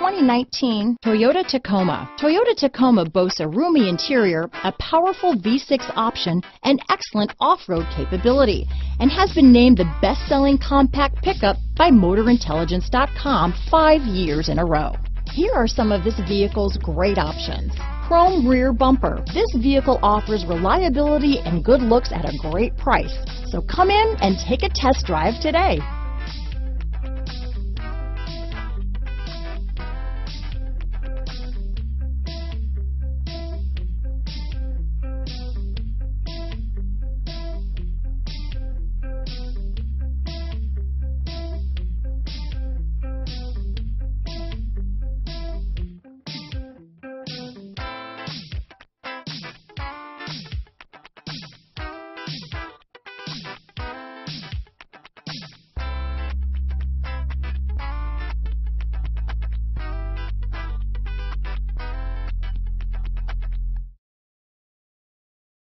2019 Toyota Tacoma. Toyota Tacoma boasts a roomy interior, a powerful V6 option, and excellent off-road capability, and has been named the best-selling compact pickup by MotorIntelligence.com 5 years in a row. Here are some of this vehicle's great options. Chrome rear bumper. This vehicle offers reliability and good looks at a great price. So come in and take a test drive today.